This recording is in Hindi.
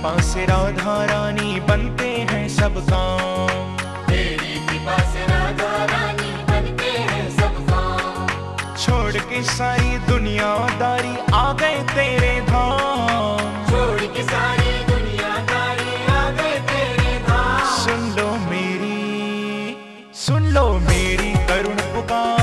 कृपा से राधा रानी बनते हैं सब काम। तेरी कृपा से राधा रानी बनते हैं सब काम। छोड़ के सारी दुनियादारी आ गए तेरे धाम। छोड़ के सारी दुनियादारी आ गए तेरे धाम। सुन लो मेरी करुण पुकार।